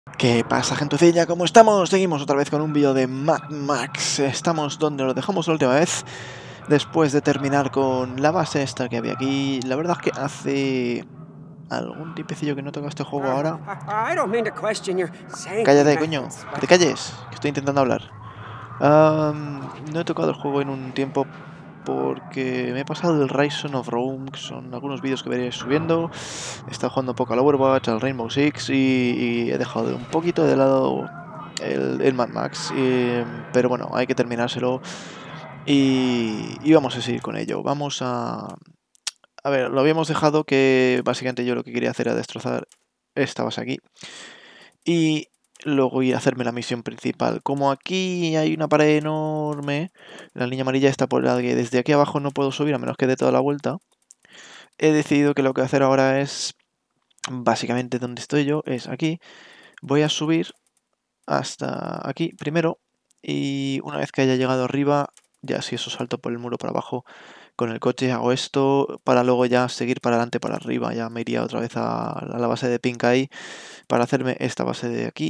¿Qué pasa, gentecilla? ¿Cómo estamos? Seguimos otra vez con un vídeo de Mad Max. Estamos donde lo dejamos la última vez, después de terminar con la base esta que había aquí. La verdad es que hace algún tiempecillo que no toco este juego ahora. Cállate, coño, que te calles, que estoy intentando hablar. No he tocado el juego en un tiempo porque me he pasado el Rise of Rome, que son algunos vídeos que veré subiendo. He estado jugando un poco al Overwatch, al Rainbow Six y he dejado un poquito de lado el Mad Max. Pero bueno, hay que terminárselo y vamos a seguir con ello. Vamos a ver, lo habíamos dejado que básicamente yo lo que quería hacer era destrozar esta base aquí. Y luego ir a hacerme la misión principal. Como aquí hay una pared enorme, la línea amarilla está por la que desde aquí abajo no puedo subir a menos que dé toda la vuelta. He decidido que lo que voy a hacer ahora es, básicamente donde estoy yo, es aquí. Voy a subir hasta aquí primero y una vez que haya llegado arriba, ya si eso salto por el muro para abajo con el coche, hago esto para luego ya seguir para adelante, para arriba. Ya me iría otra vez a la base de Pink ahí para hacerme esta base de aquí.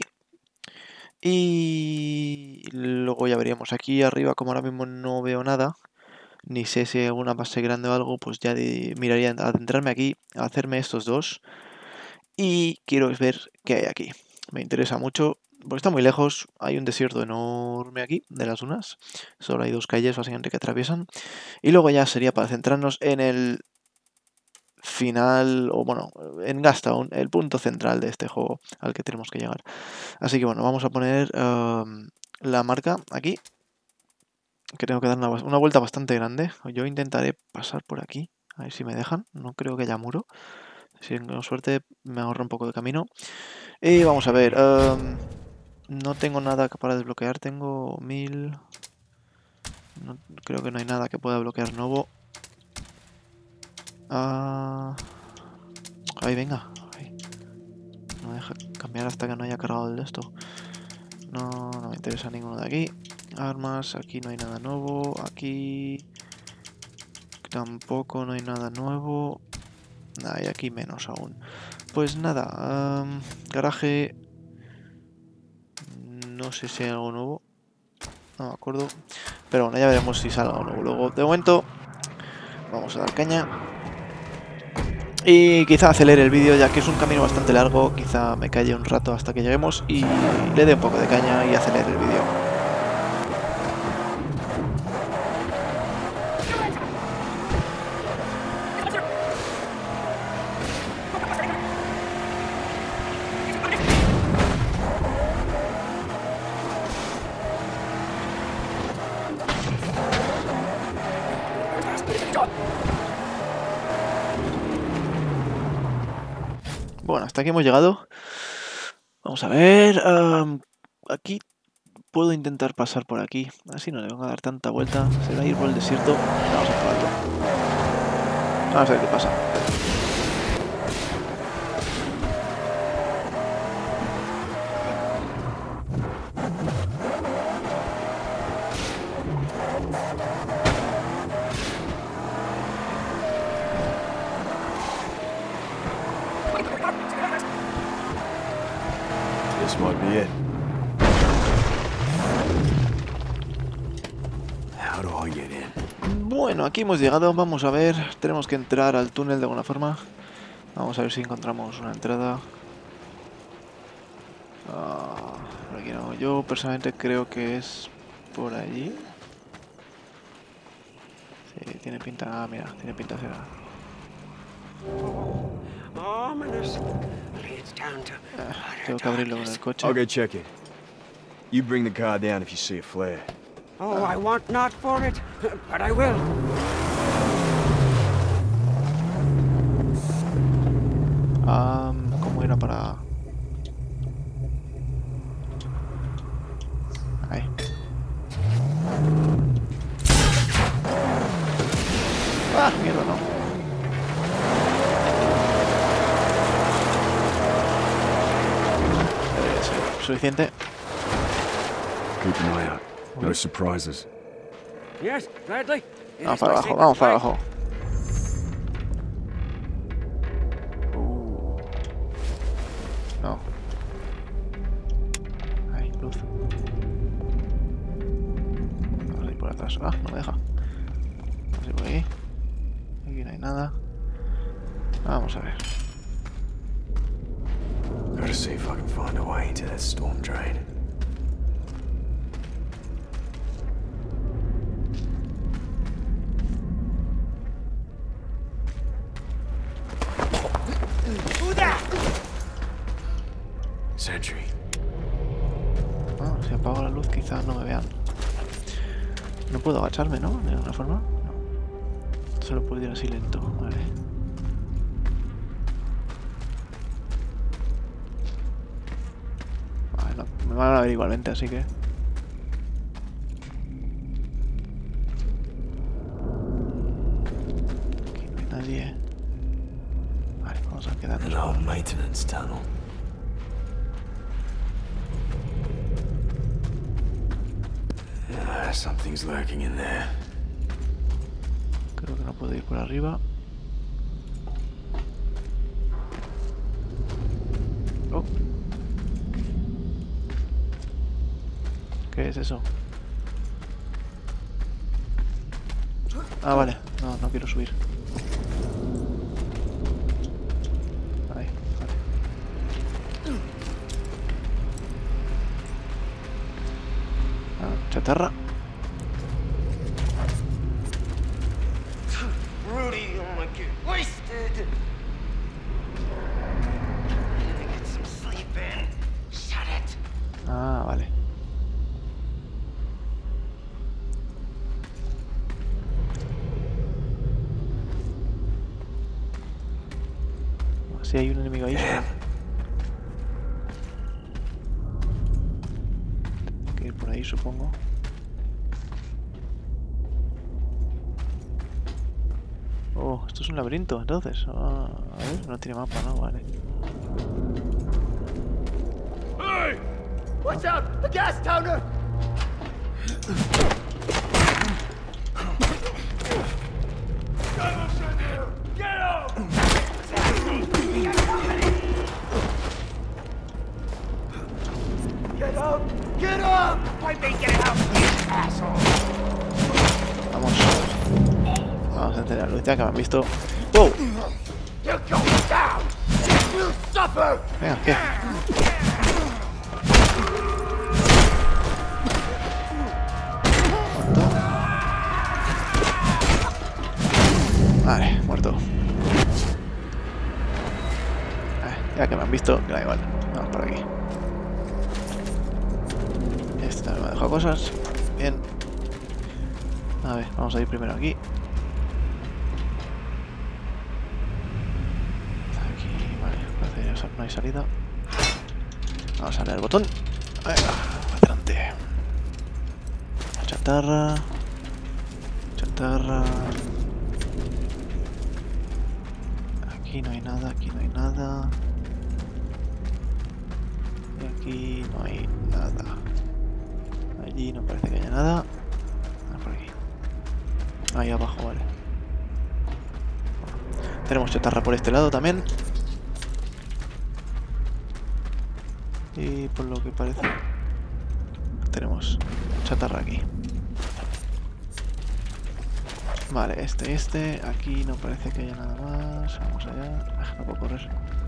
Y luego ya veríamos aquí arriba, como ahora mismo no veo nada, ni sé si hay alguna base grande o algo, pues ya miraría a adentrarme aquí, a hacerme estos dos. Y quiero ver qué hay aquí. Me interesa mucho, porque está muy lejos, hay un desierto enorme aquí, de las dunas. Solo hay dos calles básicamente que atraviesan. Y luego ya sería para centrarnos en el final, o bueno, en Gastown, el punto central de este juego al que tenemos que llegar. Así que bueno, vamos a poner la marca aquí. Que tengo que dar una vuelta bastante grande. Yo intentaré pasar por aquí, a ver si me dejan. No creo que haya muro. Si tengo suerte me ahorro un poco de camino. Y vamos a ver. No tengo nada para desbloquear. Tengo 1000. No, creo que no hay nada que pueda bloquear nuevo. Ahí, venga. Ahí. No deja cambiar hasta que no haya cargado el de esto. No me interesa ninguno de aquí. Armas, aquí no hay nada nuevo. Aquí tampoco no hay nada nuevo. Nada, y aquí menos aún. Pues nada, garaje. No sé si hay algo nuevo. No me acuerdo. Pero bueno, ya veremos si sale algo nuevo. Luego, de momento, vamos a dar caña. Y quizá acelere el vídeo, ya que es un camino bastante largo. Quizá me calle un rato hasta que lleguemos y le dé un poco de caña y acelere el vídeo. Bueno, hasta aquí hemos llegado. Vamos a ver. Aquí puedo intentar pasar por aquí. Así no le van a dar tanta vuelta. Se va a ir por el desierto. Vamos a probarlo. Vamos a ver qué pasa. This might be it. How do I get in? Bueno, aquí hemos llegado. Vamos a ver. Tenemos que entrar al túnel de alguna forma. Vamos a ver si encontramos una entrada. Por aquí no. Yo personalmente creo que es por allí. Sí, tiene pinta. Mira, tiene pinta de ser. Tengo que abrirlo con el coche. I'll go check it. You bring the car down if you see a flare. Oh, I want not for it, but I will. ¿Cómo era para...? Ahí. ¡Ah, mierda, no! Suficiente. Keep an eye out. No surprises. Yes, gladly. Vamos para abajo, vamos para abajo. No. atrás. Ah, no me deja. Así por aquí. Aquí no hay nada. Vamos a ver. Gotta see if I can find a way into that storm drain. Sentry. Ah, si apago la luz quizás no me vean. No puedo agacharme, ¿no? De alguna forma. No. Solo puedo ir así lento. Vale. Vale, no, me van a ver igualmente, así que... Aquí no hay nadie. Vale, vamos a quedarnos. An old maintenance tunnel. Something's lurking in there. Creo que no puedo ir por arriba. Oh. ¿Qué es eso? Ah, vale. No, no quiero subir. Ahí, vale. Ah, chatarra. Rudy, I'm gonna get wasted. I'm gonna get some sleep in. Shut it. Ah, vale. Sí, hay un enemigo ahí. Tengo que ir por ahí, supongo. Oh, esto es un laberinto, entonces. Ah, a ver, no tiene mapa, ¿no? Vale. Hey! Watch out! A gas downer! Get up! Get up! Get up! I may get out, you asshole! Vamos. Vamos a encender la luz ya que me han visto. ¡Wow! You're going down! You suffer! Venga, ¿qué? Muerto. Vale, muerto. Ya que me han visto, que da igual. Vamos por aquí. Este también me ha dejado cosas. Bien. A ver, vamos a ir primero aquí. Aquí, vale, parece que no hay salida. Vamos a darle el botón. Venga, adelante. Chatarra. Chatarra. Aquí no hay nada, aquí no hay nada. Y aquí no hay nada. Allí no parece que haya nada. Ah, por aquí. Ahí abajo, vale. Tenemos chatarra por este lado también. Y por lo que parece tenemos chatarra aquí. Vale, este. Aquí no parece que haya nada más. Vamos allá. Ah, no puedo correr.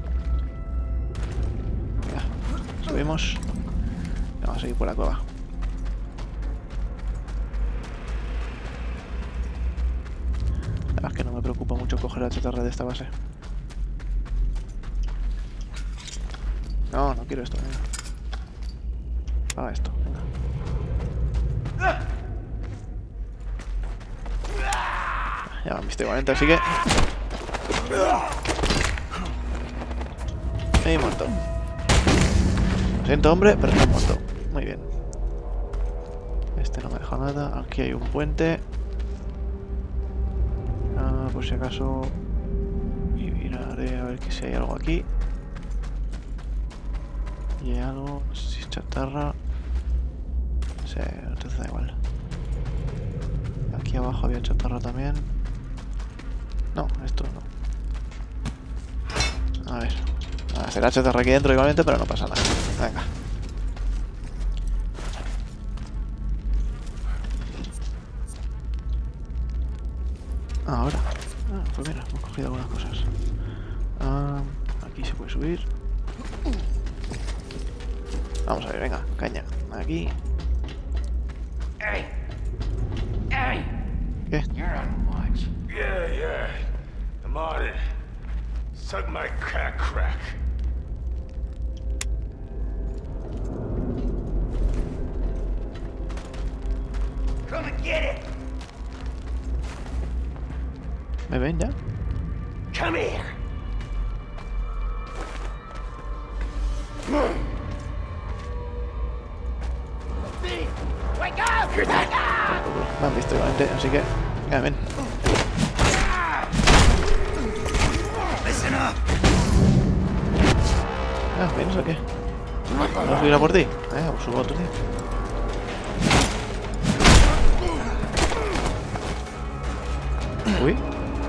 Ya, subimos. Vamos a seguir por la cueva. La verdad es que no me preocupa mucho coger la chatarra de esta base. No, no quiero esto, venga. Haga esto, venga. Ya me han visto igualmente, así que... He muerto. Lo siento, hombre, pero he muerto. Muy bien. Este no me deja nada. Aquí hay un puente. Por si acaso... Y miraré a ver que si hay algo aquí. Y hay algo... No sé si es chatarra. No sé, entonces da igual. Aquí abajo había chatarra también. No, esto no. A ver. Será chatarra aquí dentro igualmente, pero no pasa nada. Venga. Ahora. Pues mira, hemos cogido algunas cosas. Aquí se puede subir. Vamos a ver, venga, caña. Aquí. Hey! Hey! ¿Qué? You're on watch. Yeah. I'm on it. Suck my crack. Come and get it! ¿Me ven ya? Come here! Steve! Wake up! Hear that? Me han visto igualmente, así que... Venga, ven. Listen up! ¿Vienes o qué? ¿No subir a por ti? Pues subo a otro tío. Uy.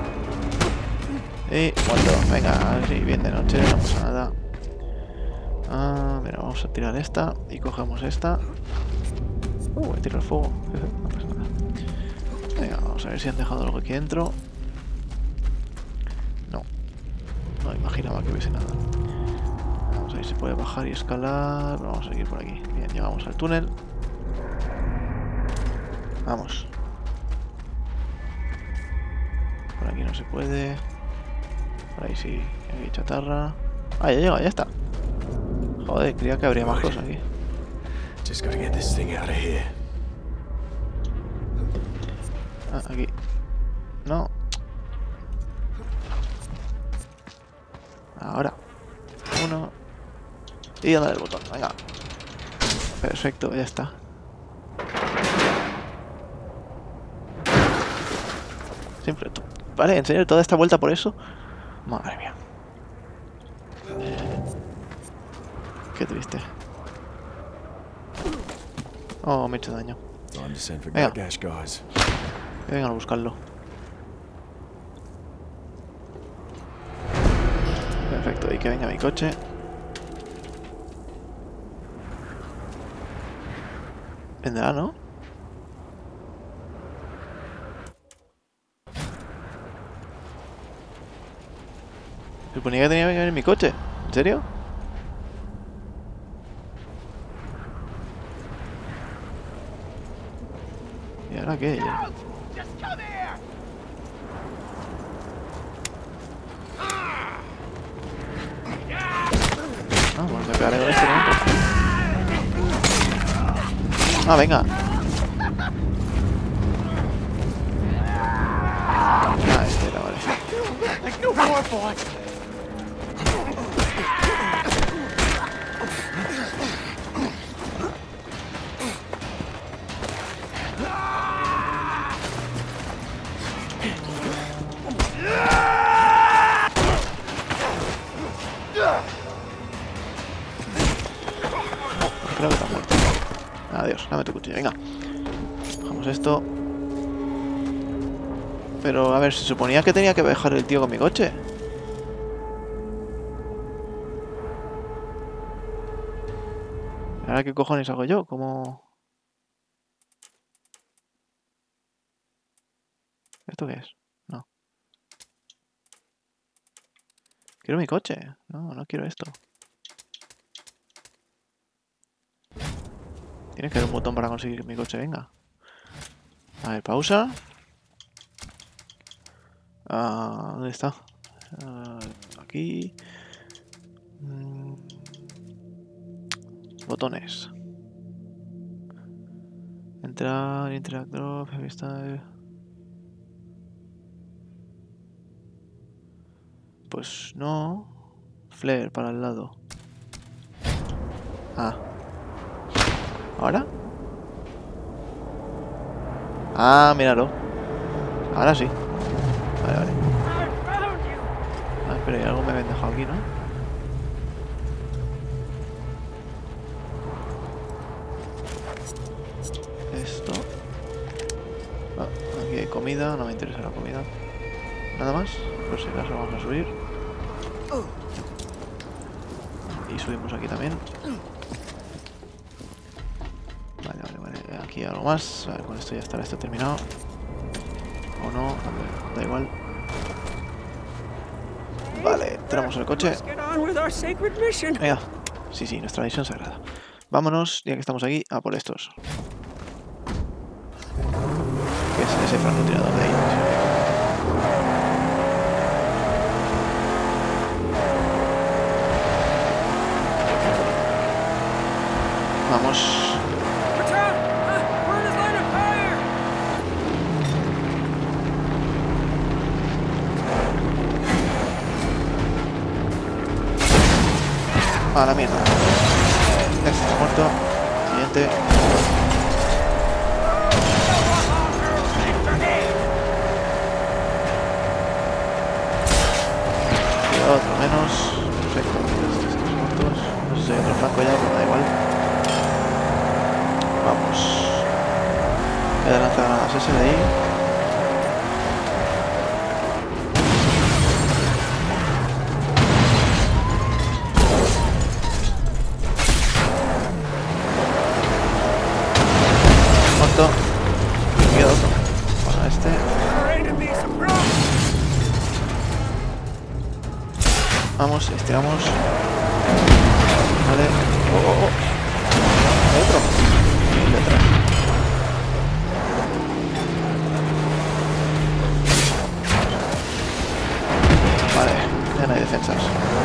Y muerto. Venga, sí, bien de noche, no pasa nada. Mira, vamos a tirar esta y cogemos esta. Voy a tirar el fuego. No pasa nada. Venga, vamos a ver si han dejado algo aquí dentro. No imaginaba que hubiese nada. Vamos a ver si puede bajar y escalar. Vamos a seguir por aquí. Bien, llegamos al túnel. Vamos. Por aquí no se puede. Por ahí sí. Aquí hay chatarra. Ah, ya llega, ya está. Joder, creía que habría más cosas aquí. Just gotta get this thing out of here. Aquí. No. Ahora. Uno. Y darle el botón, venga. Perfecto, ya está. Siempre. Vale, ¿en serio? ¿Toda esta vuelta por eso? Madre mía. Qué triste. Oh, me he hecho daño. Time to send for Venga. Gargash guys. Que vengan a buscarlo. Perfecto, y que venga mi coche. Vendrá, ¿no? Suponía que tenía que venir mi coche. ¿En serio? ¿Y ahora qué? Just come here! Pues me pegaré con este momento. Venga. Este era, vale. Like no more, boy! Creo que está muerto. Adiós, dame tu cuchillo, venga. Dejamos esto. Pero, a ver, se suponía que tenía que dejar el tío con mi coche. ¿Ahora qué cojones hago yo? ¿Cómo...? ¿Esto qué es? No. Quiero mi coche. No quiero esto. Tiene que haber un botón para conseguir que mi coche venga. A ver, pausa. ¿Dónde está? Aquí. Botones. Entrar, interact drop, heavy style. Pues no. Flare para el lado. ¿Ahora? Míralo. Ahora sí. Vale. Espera, y algo me habían dejado aquí, ¿no? Esto. Aquí hay comida, no me interesa la comida. Nada más, por si acaso vamos a subir. Y subimos aquí también. Vale. Aquí algo más. A ver, con esto ya estará esto terminado. ¿O no, da igual. Vale, entramos en el coche. Let's get on with our sacred mission. Venga, sí, nuestra misión sagrada. Vámonos, ya que estamos aquí, a por estos. ¿Qué es ese francotirador de ahí? Vamos. Patrol! We're in his line of fire! A la mierda. Este está muerto. Siguiente. Y otro menos. Perfecto. Estos muertos. No sé si hay otro flanco ya, pero da igual. Vamos. Voy a lanzar granadas ese de ahí. Muerto. Y queda otro. Bueno, este. Our enemies approach! Vamos, estiramos. Vale. Oh. Hay otro. Detrás. Vale, ya no hay defensas.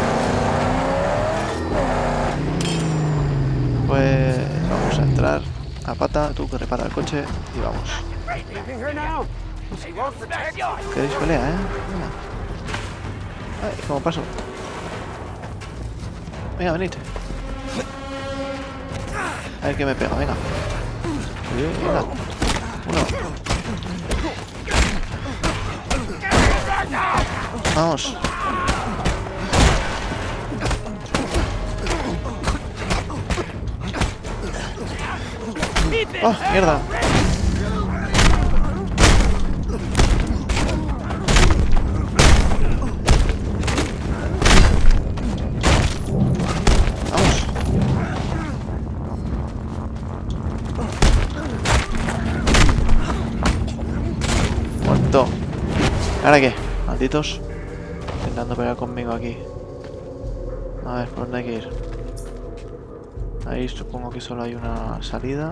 Pues vamos a entrar a pata, tú que repara el coche y vamos. Leaving her now. She won't protect you. ¿Queréis pelea, Venga. Ay, ¿cómo paso? Venga, venid. A ver qué me pega, venga. Venga. Uno. Vamos. ¡Oh, mierda! Vamos. Muerto. ¿Ahora qué? Malditos. Intentando pelear conmigo aquí. A ver, ¿por dónde hay que ir? Ahí supongo que solo hay una salida.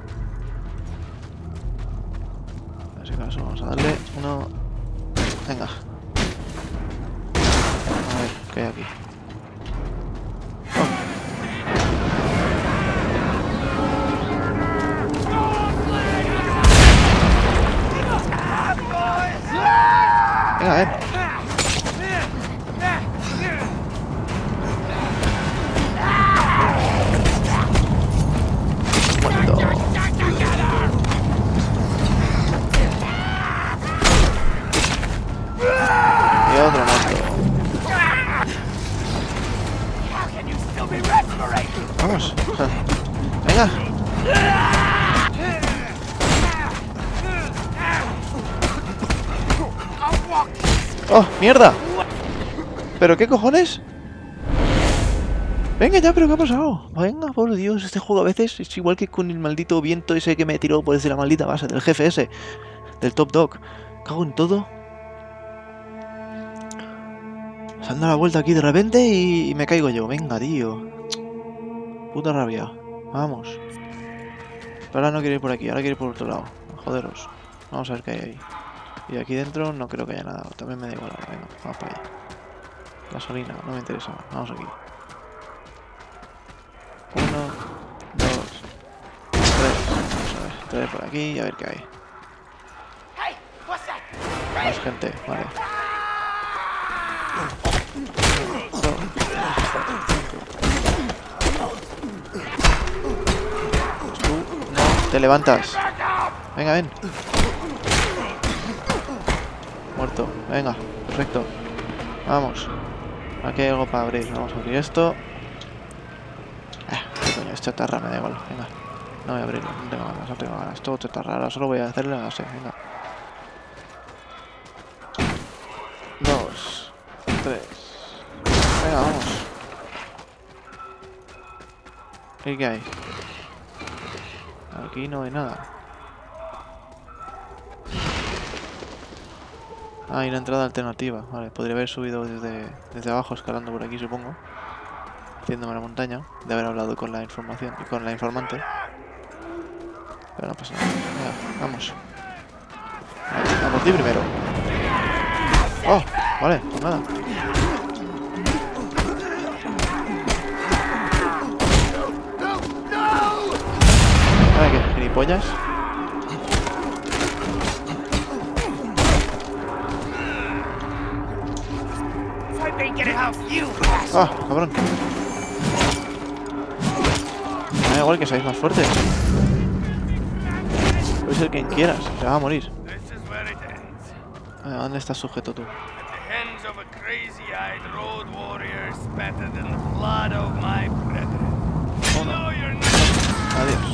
En ese caso vamos a darle uno. Venga. A ver, ¿qué hay aquí? Venga, ven. Muerto. Y otro muerto. Vamos. Venga. ¡Oh, mierda! ¿Pero qué cojones? Venga ya, ¿pero qué ha pasado? Venga, por Dios, este juego a veces es igual que con el maldito viento ese que me tiró por desde la maldita base, del jefe ese, del Top Dog. Cago en todo. Se han dado la vuelta aquí de repente y me caigo yo. Venga, tío. Puta rabia. Vamos. Pero ahora no quiero ir por aquí, ahora quiero ir por otro lado. Joderos. Vamos a ver qué hay ahí. Y aquí dentro no creo que haya nada. También me da igual ahora. Venga, vamos para allá. Gasolina, no me interesa. Vamos aquí. 1, 2, 3. Vamos a ver. 3 por aquí y a ver qué hay. Más gente, vale. Tú no te levantas. Venga, ven. Muerto. Venga, perfecto. Vamos. Aquí hay algo para abrir. Vamos a abrir esto. ¿Qué coño? Es chatarra, me da igual. Venga. No voy a abrirlo. No tengo ganas, no tengo ganas. Todo chatarra. Ahora solo voy a hacerle así. Venga. 2, 3. Venga, vamos. ¿Qué hay? Aquí no hay nada. Ah, hay una entrada alternativa. Vale, podría haber subido desde abajo, escalando por aquí, supongo. Haciéndome la montaña. De haber hablado con la información y con la informante. Pero no pasa nada. Venga, vamos. A por ti primero. Oh, vale, pues nada. Vale, ¿qué? ¿Gilipollas? ¡Ah, cabrón! Me da igual que seáis más fuertes. Puedes ser quien quieras, te vas a morir. ¿Dónde estás sujeto tú? Adiós.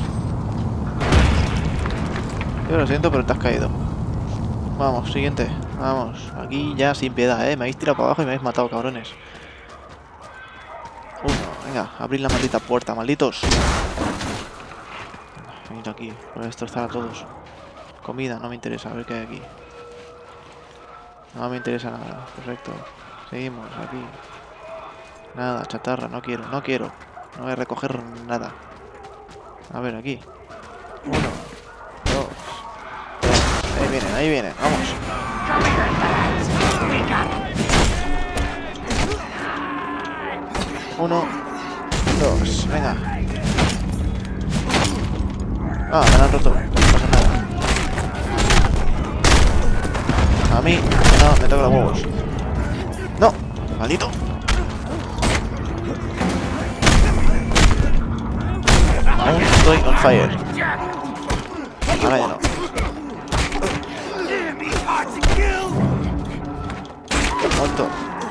Yo lo siento, pero te has caído. Vamos, siguiente. Vamos, aquí ya sin piedad, Me habéis tirado para abajo y me habéis matado, cabrones. Venga, abrid la maldita puerta, malditos. Venid aquí, voy a destrozar a todos. Comida, no me interesa, a ver qué hay aquí. No me interesa nada, perfecto. Seguimos aquí. Nada, chatarra, no quiero. No voy a recoger nada. A ver, aquí. 1, 2, 3. Ahí vienen, vamos. Uno, 2, venga. Ah, me han roto, no pasa nada. A mí, no, me toca los huevos. No, maldito. Aún estoy on fire. Ahora ya no. Muerto.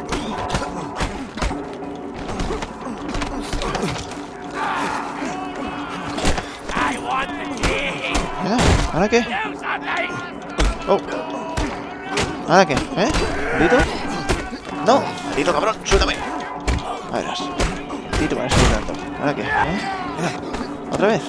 ¿Ahora qué? Oh. ¿Ahora qué? ¿Maldito? ¡No! ¡Maldito cabrón! ¡Suéltame! A verás. Maldito para eso tanto. ¿Ahora qué? Venga. ¿Otra vez?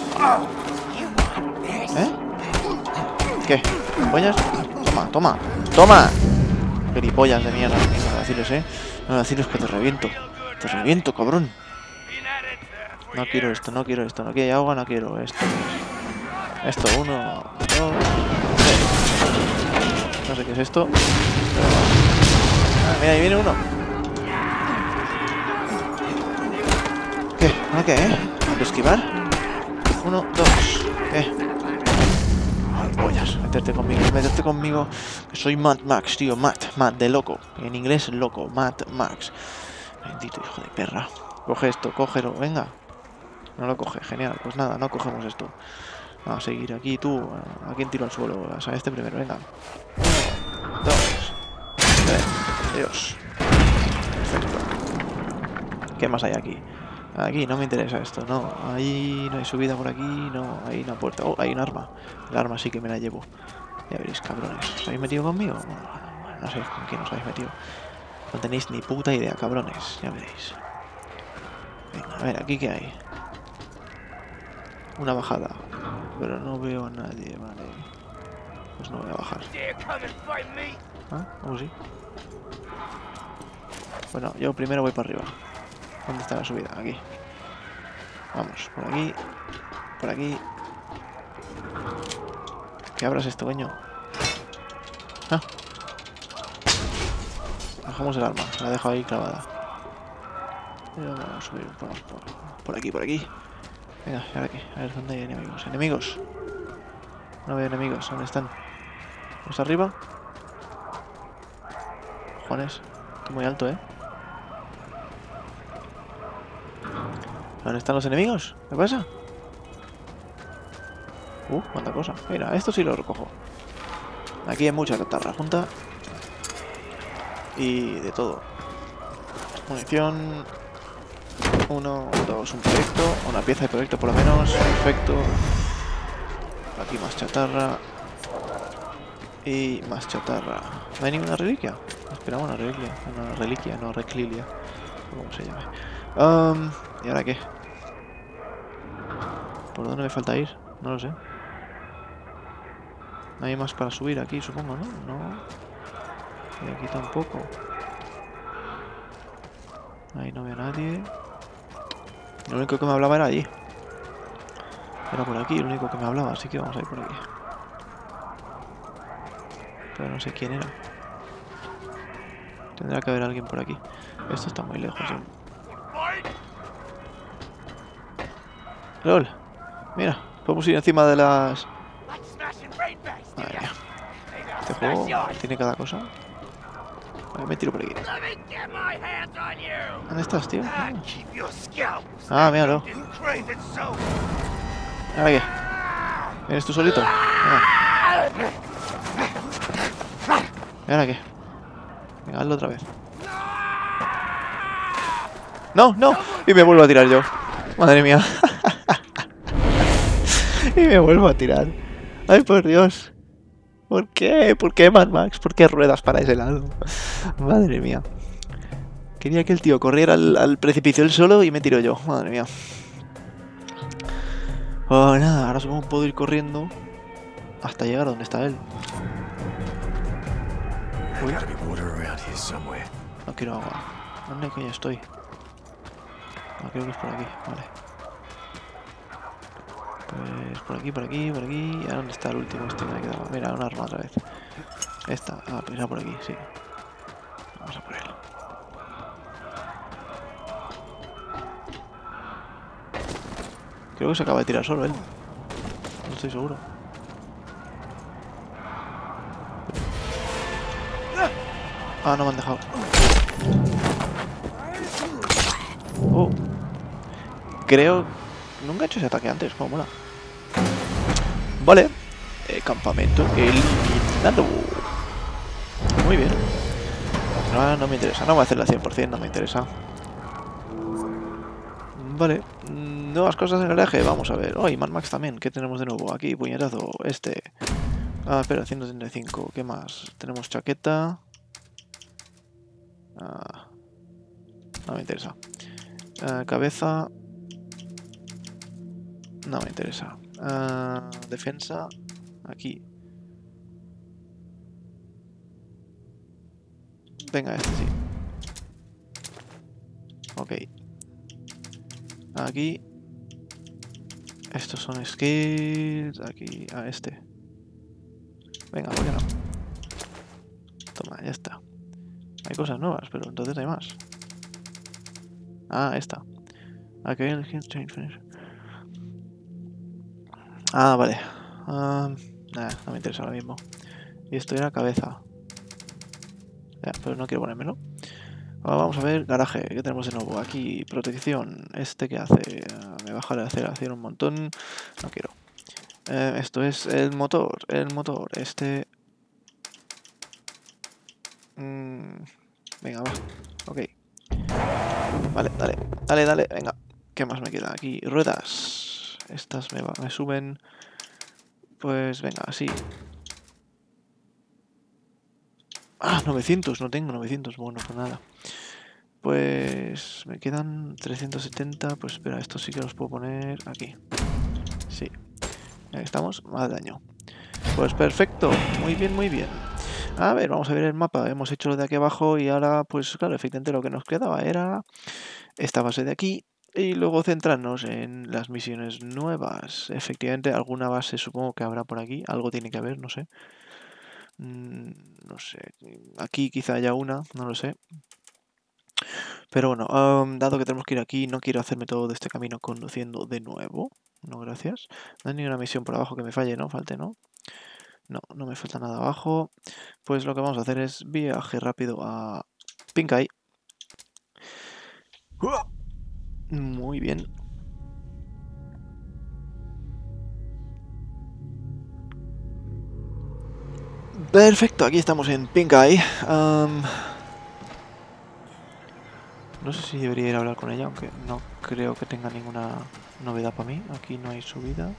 ¿Qué? ¿Pollas? Toma. Gilipollas de mierda. No vaciles, No vaciles que te reviento. Te reviento, cabrón. No quiero esto. No quiero agua, no quiero esto. Esto, 1, 2, 3. No sé qué es esto. Mira, ahí viene uno. ¿Qué? ¿Ahora qué, ¿Hay que esquivar? 1, 2. Pollas, meterte conmigo. Que soy Mad Max, tío. Mad de loco. En inglés, loco. Mad Max. Bendito hijo de perra. Coge esto, cógelo, venga. No lo coge, genial. Pues nada, no cogemos esto. Vamos a seguir aquí, tú. ¿A quién tiro al suelo? O sea, este primero, venga. 1, 2, 3. Dios. Perfecto. ¿Qué más hay aquí? Aquí no me interesa esto, no. Ahí no hay subida por aquí, no. Hay una puerta. Oh, hay un arma. El arma sí que me la llevo. Ya veréis, cabrones. ¿Os habéis metido conmigo? Bueno, no sé con quién os habéis metido. No tenéis ni puta idea, cabrones. Ya veréis. Venga, a ver, ¿aquí qué hay? Una bajada. Pero no veo a nadie, vale. Pues no voy a bajar. ¿Ah? ¿Oh, sí? Bueno, yo primero voy para arriba. ¿Dónde está la subida? Aquí. Vamos, por aquí. Por aquí. ¿Qué abras esto, coño? Ah. Bajamos el arma. La dejo ahí clavada. Vamos a subir. Vamos por aquí, por aquí. Venga, ¿y ahora qué? A ver, ¿dónde hay enemigos? ¡Enemigos! No veo enemigos. ¿Dónde están? ¿Vamos arriba? Cojones. Estoy muy alto, ¿Dónde están los enemigos? ¿Qué pasa? Cuánta cosa. Mira, esto sí lo recojo. Aquí hay mucha chatarra junta. Y de todo. Munición. 1, 2, un proyecto. Una pieza de proyecto por lo menos. Perfecto. Aquí más chatarra. Y más chatarra. ¿No hay ninguna reliquia? Esperaba una reliquia. Una reliquia, no reclilia. ¿Cómo se llame? ¿Y ahora qué? ¿Por dónde me falta ir? No lo sé. No hay más para subir aquí, supongo, ¿no? No. Y aquí tampoco. Ahí no veo a nadie. Lo único que me hablaba era allí. Era por aquí, lo único que me hablaba, así que vamos a ir por aquí. Pero no sé quién era. Tendrá que haber alguien por aquí. Esto está muy lejos, ¿eh? ¡Lol! Mira, podemos ir encima de las... Madre mía. Este juego tiene cada cosa. Vale, me tiro por aquí. ¿Dónde estás, tío? Ah, míralo. ¿Ahora qué? ¿Vienes tú solito? ¿Y ahora qué? Venga, hazlo otra vez. ¡No, no! Y me vuelvo a tirar yo. Madre mía. Y me vuelvo a tirar. ¡Ay, por Dios! ¿Por qué? ¿Por qué, Mad Max? ¿Por qué ruedas para ese lado? Madre mía. Quería que el tío corriera al precipicio él solo y me tiro yo. Madre mía. Oh, nada, ahora supongo que puedo ir corriendo hasta llegar a donde está él. Uy. No quiero agua. ¿Dónde coño estoy? No, creo que es por aquí. Vale. Pues por aquí, por aquí, por aquí. ¿Y ahora dónde está el último? Este que me ha quedado. Mira, un arma otra vez. Esta. Ah, pues ya por aquí, sí. Vamos a por él. Creo que se acaba de tirar solo él. No estoy seguro. Ah, no me han dejado. Oh. Creo... Nunca he hecho ese ataque antes, como mola. Vale. Campamento eliminado. Muy bien. No, no me interesa. No voy a hacerla 100%, no me interesa. Vale. Nuevas cosas en el eje. Vamos a ver. Oh, y Mad Max también. ¿Qué tenemos de nuevo? Aquí, puñetazo. Este. Ah, espera, 135. ¿Qué más? Tenemos chaqueta. Ah, no me interesa. Cabeza. No me interesa. Defensa. Aquí. Venga, este sí. Ok. Aquí. Estos son skills. Aquí. Ah, este. Venga, ¿por qué no? Toma, ya está. Hay cosas nuevas, pero entonces hay más. Ah, esta. Aquí hay el Hit Change Finish. Ah, vale. Nada, no me interesa ahora mismo. Y esto era cabeza. Ya, pero no quiero ponérmelo. Vamos a ver, garaje. ¿Qué tenemos de nuevo? Aquí, protección. ¿Este qué hace? Me baja la aceleración un montón. No quiero. Esto es el motor. El motor. Este... Venga, va. Ok. Vale, dale. Dale, dale. Venga. ¿Qué más me queda? Aquí, ruedas. Estas me suben. Pues venga, así. Ah, 900. No tengo 900. Bueno, pues nada. Pues me quedan 370. Pues espera, estos sí que los puedo poner aquí. Sí. Ahí estamos. Más daño. Pues perfecto. Muy bien, muy bien. A ver, vamos a ver el mapa. Hemos hecho lo de aquí abajo y ahora, pues claro, efectivamente lo que nos quedaba era esta base de aquí y luego centrarnos en las misiones nuevas. Efectivamente, alguna base supongo que habrá por aquí. Algo tiene que haber, no sé. No sé. Aquí quizá haya una, no lo sé. Pero bueno, dado que tenemos que ir aquí, no quiero hacerme todo de este camino conduciendo de nuevo. No, gracias. No hay ninguna misión por abajo que me falle, ¿no? Falte, ¿no? No, no me falta nada abajo. Pues lo que vamos a hacer es viaje rápido a Pink Eye. Muy bien. Perfecto, aquí estamos en Pink Eye. No sé si debería ir a hablar con ella, aunque no creo que tenga ninguna novedad para mí. Aquí no hay subida.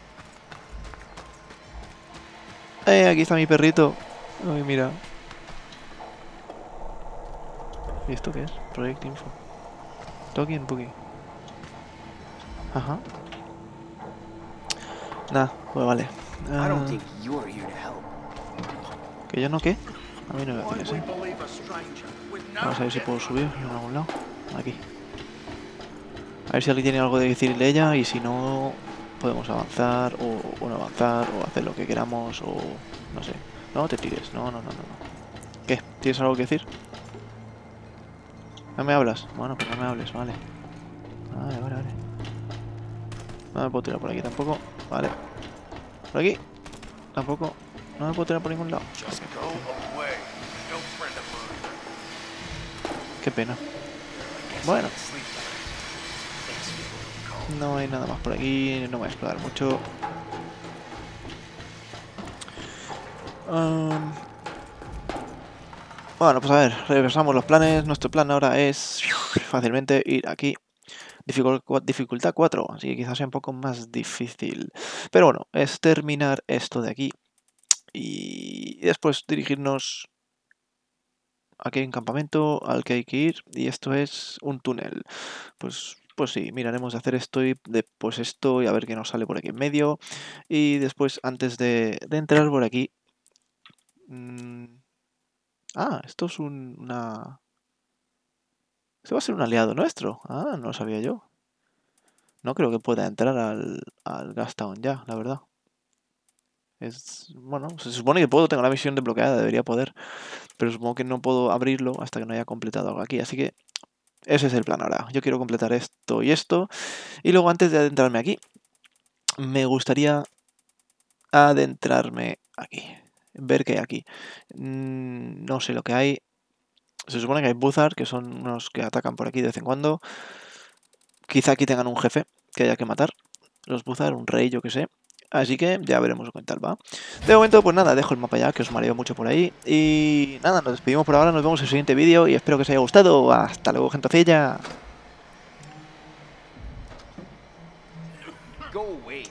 Aquí está mi perrito. Ay, mira. ¿Y esto qué es? Project Info. Toki en Boogie. Ajá. Nah, pues vale. I don't think you're here to help. ¿Que yo no qué? A mí no me fíes, ¿eh? Vamos a ver si puedo subir en algún lado. Aquí. A ver si alguien tiene algo de decirle a ella y si no, podemos avanzar o no avanzar o hacer lo que queramos o no sé. No te tires, no. ¿Qué? ¿Tienes algo que decir? ¿No me hablas? Bueno, pues no me hables, vale. Vale. No me puedo tirar por aquí tampoco, vale. Por aquí, tampoco. No me puedo tirar por ningún lado. Qué pena. Bueno. No hay nada más por aquí, no voy a explorar mucho. Bueno, pues a ver, reversamos los planes. Nuestro plan ahora es fácilmente ir aquí. Dificultad 4, así que quizás sea un poco más difícil. Pero bueno, es terminar esto de aquí. Y después dirigirnos... Aquí hay un campamento al que hay que ir. Y esto es un túnel. Pues sí, miraremos de hacer esto y después esto y a ver qué nos sale por aquí en medio. Y después, antes de entrar por aquí... esto es una... Esto va a ser un aliado nuestro. No lo sabía yo. No creo que pueda entrar al Gas Town ya, la verdad. Bueno, se supone que puedo, tengo la misión desbloqueada, debería poder. Pero supongo que no puedo abrirlo hasta que no haya completado algo aquí. Así que ese es el plan ahora. Yo quiero completar esto y esto. Y luego antes de adentrarme aquí, me gustaría adentrarme aquí. Ver qué hay aquí. No sé lo que hay. Se supone que hay Buzzard, que son unos que atacan por aquí de vez en cuando. Quizá aquí tengan un jefe que haya que matar. Los Buzzard, un rey, yo que sé. Así que ya veremos qué tal va. De momento, pues nada, dejo el mapa ya, que os mareo mucho por ahí. Y nada, nos despedimos por ahora, nos vemos en el siguiente vídeo y espero que os haya gustado. Hasta luego, gentecilla. Go away.